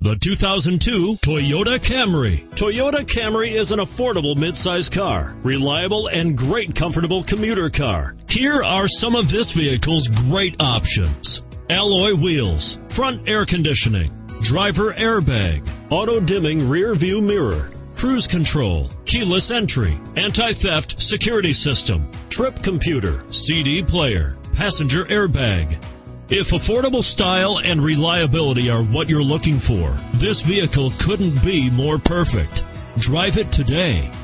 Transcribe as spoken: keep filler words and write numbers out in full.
The two thousand two Toyota Camry. Toyota Camry is an affordable midsize car, reliable and great comfortable commuter car. Here are some of this vehicle's great options: alloy wheels, front air conditioning, driver airbag, auto-dimming rear view mirror, cruise control, keyless entry, anti-theft security system, trip computer, C D player, passenger airbag. If affordable style and reliability are what you're looking for, this vehicle couldn't be more perfect. Drive it today.